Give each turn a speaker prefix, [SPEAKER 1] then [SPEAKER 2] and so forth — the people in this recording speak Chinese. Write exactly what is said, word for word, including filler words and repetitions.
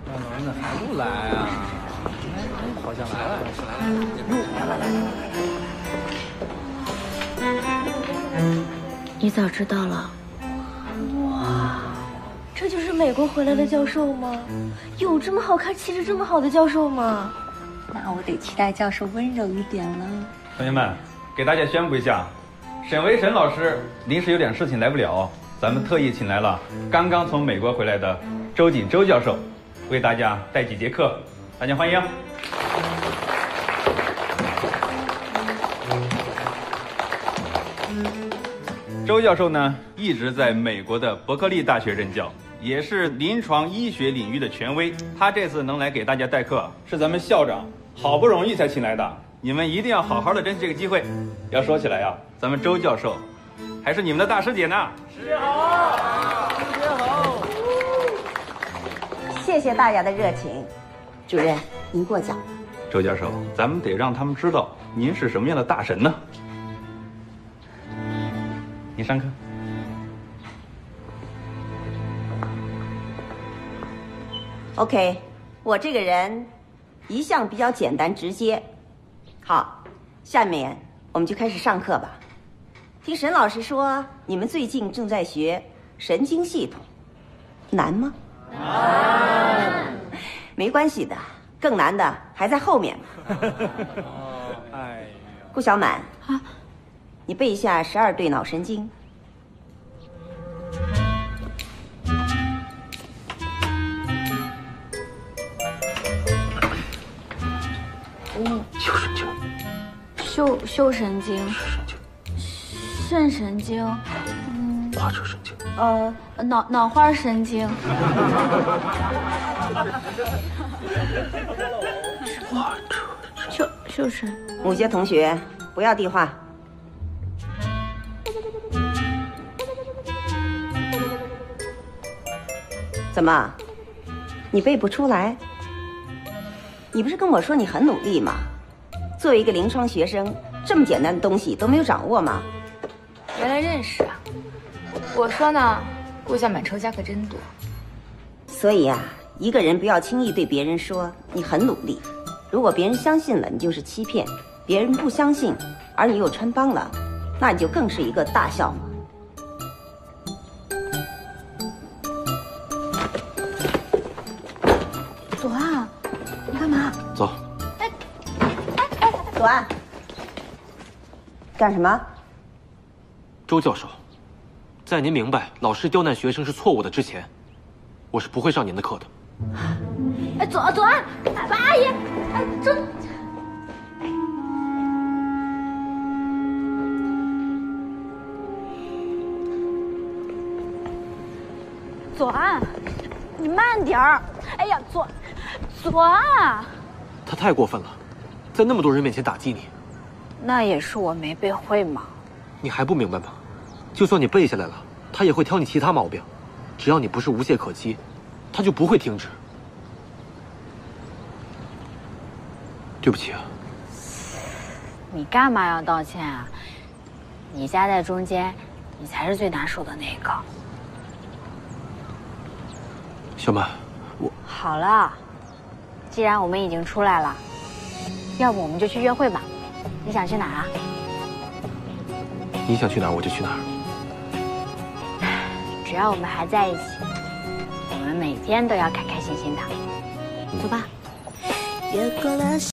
[SPEAKER 1] 那怎么还不来啊？哎哎，好像来了，来了，哟，来了来了。
[SPEAKER 2] 你早知道了。
[SPEAKER 3] 哇，这就是美国回来的教授吗？有这么好看、气质这么好的教授吗？
[SPEAKER 4] 那我得期待教授温柔一点了。
[SPEAKER 5] 同学们，给大家宣布一下，沈维沈老师临时有点事情来不了，咱们特意请来了刚刚从美国回来的周瑾周教授，为大家带几节课，大家欢迎。周教授呢，一直在美国的伯克利大学任教，也是临床医学领域的权威。他这次能来给大家代课，是咱们校长好不容易才请来的，你们一定要好好的珍惜这个机会。要说起来呀、啊，咱们周教授还是你们的大师姐呢。师好，
[SPEAKER 1] 师好。
[SPEAKER 4] 谢谢大家的热情，主任您过奖。
[SPEAKER 5] 周教授，咱们得让他们知道您是什么样的大神呢。你上课。
[SPEAKER 4] OK， 我这个人一向比较简单直接。好，下面我们就开始上课吧。听沈老师说，你们最近正在学神经系统，难吗？难。没关系的，更难的还在后面。
[SPEAKER 1] 哎呀，
[SPEAKER 4] 顾小满啊，你背一下十二对脑神经。
[SPEAKER 2] 嗯，
[SPEAKER 6] 嗅神经，
[SPEAKER 2] 嗅嗅神经，
[SPEAKER 6] 神经，
[SPEAKER 2] 肾神经，嗯，
[SPEAKER 6] 胯车神经，
[SPEAKER 2] 呃，脑脑花神经，
[SPEAKER 6] 胯车
[SPEAKER 2] 嗅嗅神。
[SPEAKER 4] 某些同学不要递话。怎么，你背不出来？你不是跟我说你很努力吗？作为一个临床学生，这么简单的东西都没有掌握吗？
[SPEAKER 7] 原来认识啊！我说呢，顾小满仇家可真多。
[SPEAKER 4] 所以啊，一个人不要轻易对别人说你很努力，如果别人相信了，你就是欺骗；别人不相信，而你又穿帮了，那你就更是一个大笑话。
[SPEAKER 2] 左岸，你干嘛？
[SPEAKER 6] 走。
[SPEAKER 4] 哎哎哎，左岸，干什么？
[SPEAKER 6] 周教授，在您明白老师刁难学生是错误的之前，我是不会上您的课的。
[SPEAKER 3] 哎，左左岸，阿姨，哎，这。左岸，你慢点儿！哎呀，左左岸，
[SPEAKER 6] 他太过分了，在那么多人面前打击你。
[SPEAKER 2] 那也是我没背会嘛。
[SPEAKER 6] 你还不明白吗？就算你背下来了，他也会挑你其他毛病。只要你不是无懈可击，他就不会停止。对不起啊。
[SPEAKER 2] 你干嘛要道歉啊？你夹在中间，你才是最难受的那个。
[SPEAKER 6] 小满，我
[SPEAKER 2] 好了，既然我们已经出来了，要不我们就去约会吧。你想去哪儿啊？
[SPEAKER 6] 你想去哪儿我就去哪儿。
[SPEAKER 2] 只要我们还在一起，我们每天都要开开心心的。走吧。越过了